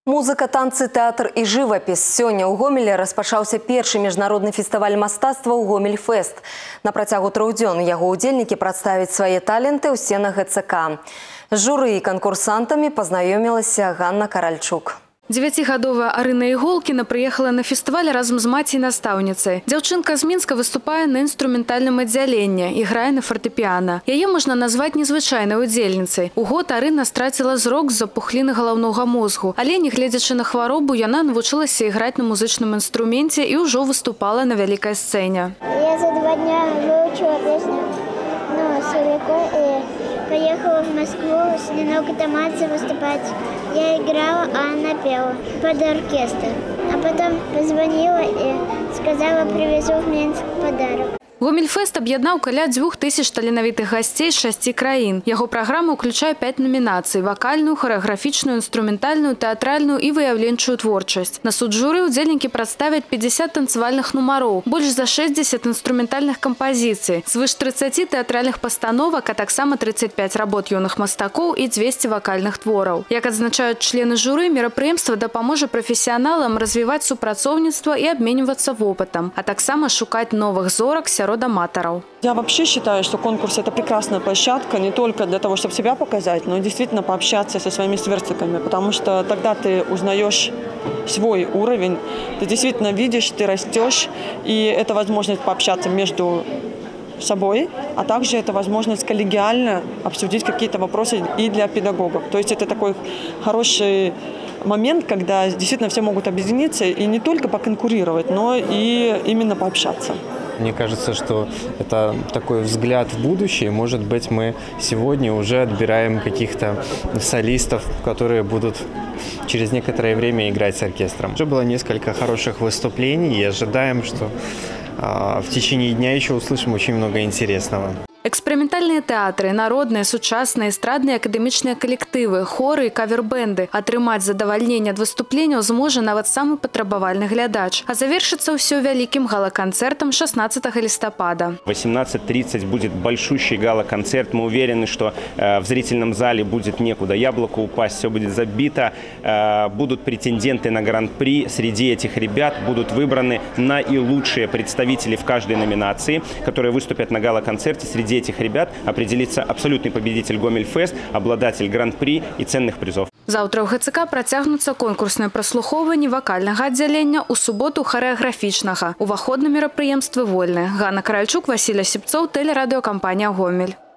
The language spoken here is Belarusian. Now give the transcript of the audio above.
Музыка, танцы, тэатр і жывапіс. Сёння ў Гомелі распачаўся першы міжнародны фестываль мастацтва ў Гомель-фест. На працягу 3 дзён яго ўдзельнікі прадставяць свае таленты ў сценах ГЦК. З журы і канкурсантамі пазнаёмілася Ганна Каральчук. 9гадовая Арына Іголкіна прыехала на фестываль разам з маці-настаўніцай. Дзяўчынка з Мінска выступае на інструментальным аддзяленні і грае на фартэпіяна. Яе можна назваць незвычайнай удзельніцай. У год Арына страціла зрок з-за пухліны галаўнога мозгу. Але, не гледзячы на хваробу, яна навучылася іграць на музычным інструменце і ўжо выступала на вялікай сцэне. Я за 2 дня выучила песню Суриков и поехала в Москву с Ниной Катамадзе выступать. Я играла, а она пела под оркестр. А потом позвонила и сказала, привезу в Минск подарок. Гомель-фест аб'яднаў каля 2000 таленавітых гасцей з 6 краін. Яго праграма ўключае 5 номінацый – вакальную, харэаграфічную, інструментальную, тэатральную і выяўленчую творчасць. На суд журы ўдзельнікі прадставяць 50 танцевальных нумароў, больш за 60 інструментальных кампазіцый, звыш 30 тэатральных пастановак, а таксама 35 работ юных мастакоў і 200 вакальных твораў. Як адзначаюць члены журы, мерапрыемства дапаможа прафесіяналам развіваць супрацоўніцтва і абменьвацца вопытам, а таксама шукаць новых зорак сярод аматоров. Я вообще считаю, что конкурс – это прекрасная площадка не только для того, чтобы себя показать, но и действительно пообщаться со своими сверстниками, потому что тогда ты узнаешь свой уровень, ты действительно видишь, ты растешь, и это возможность пообщаться между собой, а также это возможность коллегиально обсудить какие-то вопросы и для педагогов. То есть это такой хороший момент, когда действительно все могут объединиться и не только поконкурировать, но и именно пообщаться. Мне кажется, что это такой взгляд в будущее. Может быть, мы сегодня уже отбираем каких-то солистов, которые будут через некоторое время играть с оркестром. Уже было несколько хороших выступлений и ожидаем, что в течение дня еще услышим очень много интересного. Экспериментальные театры, народные, сучасныя, эстрадныя, акадэмічныя калектывы, хоры і кавер-бэнды. Атрымаць задавальненне ад выступленняў зможа нават самы патрабавальны глядач. А завершыцца ўсё вялікім гала-канцэртам 16 листопада. В 18:30 будет большущий гала-концерт. Мы уверены, что в зрительном зале будет некуда яблоку упасть, все будет забито. Будут претенденты на гран-при. Среди этих ребят будут выбраны наилучшие представители в каждой номинации, которые выступят на гала-концерте. Среди этих ребят определится абсолютный победитель Гомель-фест, обладатель гран-при и ценных призов. Заўтра ў ГЦК працягнуцца конкурсныя праслухоўванні вакальнага аддзялення, у суботу харэаграфічнага. Уваход на мерапрыемствы вольны. Ганна Каральчук, Васіль Асіпцоў, тэлерадыёкампанія «Гомель».